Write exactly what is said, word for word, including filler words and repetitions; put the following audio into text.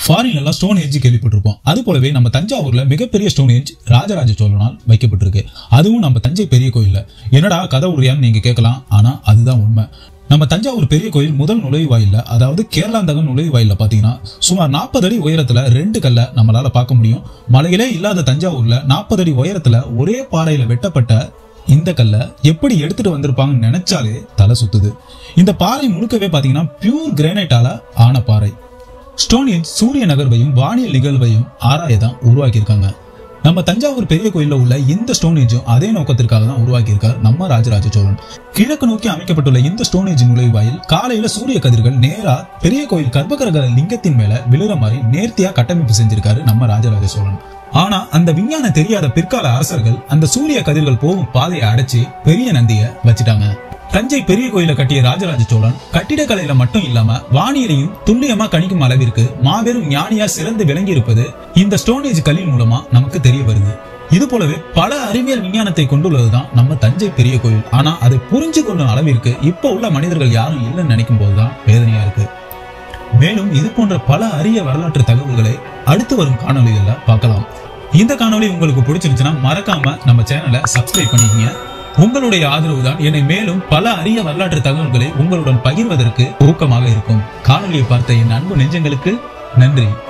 ஃபாரின்ல எல்லாம் stone age கேள்விப்பட்டிருப்போம். அது போலவே நம்ம தஞ்சாவூர்ல மிகப்பெரிய ஸ்டோன் ஏஜ் ராஜராஜ சோழனால் வைக்கப்பட்டிருக்கு. அதுவும் நம்ம தஞ்சை பெரிய கோயில்ல. என்னடா கதை உரியான்னு நீங்க கேட்கலாம். ஆனா அதுதான் உண்மை. நம்ம தஞ்சாவூர் பெரிய கோயில் முதல் நுழைவாயில்ல, அதாவது கேரளாந்தகம் நுழைவாயில்ல பாத்தீங்கன்னா சுமார் நாற்பது அடி உயரத்துல ரெண்டு கல்ல நம்மளால பார்க்க முடியும். மலையிலே இல்லாத தஞ்சாவூர்ல நாற்பது அடி உயரத்துல ஒரே பாறையில வெட்டப்பட்ட இந்த கல்ல எப்படி எடுத்துட்டு வந்திருப்பாங்கன்னு நினைச்சாலே தலை சுத்துது. இந்த பாறை முழுக்கவே பாத்தீங்கன்னா பியூர் கிரானைட்டால ஆன பாறை. ஸ்டோன் ஏஜ் சூரிய நகர்வையும் வானியல் நிகழ்வையும் ஆராயதான் உருவாக்கி இருக்காங்க. நம்ம தஞ்சாவூர் பெரிய கோயில்ல உள்ள இந்த ஸ்டோன் ஏஜும் அதே நோக்கத்திற்காக தான் உருவாக்கி இருக்கார் நம்ம ராஜராஜ சோழன். கிழக்கு நோக்கி அமைக்கப்பட்டுள்ள இந்த ஸ்டோன் ஏஜ் நுழைவாயில் காலையில சூரிய கதிர்கள் நேரா பெரிய கோயில் கர்ப்பகிரக லிங்கத்தின் மேல விழுற மாதிரி நேர்த்தியா கட்டமைப்பு செஞ்சிருக்காரு நம்ம ராஜராஜ சோழன். ஆனா அந்த விஞ்ஞானம் தெரியாத பிற்கால அரசர்கள் அந்த சூரிய கதிர்கள் போகும் பாதையை அடைச்சு பெரிய நந்திய வச்சிட்டாங்க. தஞ்சை பெரிய கோயில கட்டிய ராஜராஜ சோழன் கட்டிடக்கலையில மட்டும் இல்லாம வானியலையும் துல்லியமா கணிக்கும் அளவிற்கு மாபெரும் ஞானியா சிறந்து விளங்கி இருப்பது இந்த ஸ்டோனேஜ் கல்லின் மூலமா நமக்கு தெரிய வருது. இது போலவே பல அறிவியல் விஞ்ஞானத்தை கொண்டுள்ளதுதான் நம்ம தஞ்சை பெரிய கோயில். ஆனா அதை புரிஞ்சு கொள்ளும் அளவிற்கு இப்ப உள்ள மனிதர்கள் யாரும் இல்லைன்னு நினைக்கும் போதுதான் வேதனையா இருக்கு. மேலும் இது போன்ற பல அரிய வரலாற்று தகவல்களை அடுத்து வரும் காணொலிகள்ல பார்க்கலாம். இந்த காணொலி உங்களுக்கு பிடிச்சிருந்துச்சுன்னா மறக்காம நம்ம சேனலை சப்ஸ்கிரைப் பண்ணிக்கங்க. உங்களுடைய ஆதரவு தான் என்னை மேலும் பல அரிய வரலாற்று தகவல்களை உங்களுடன் பகிர்வதற்கு ஊக்கமாக இருக்கும். காணொலியை பார்த்த என் அன்பு நெஞ்சங்களுக்கு நன்றி.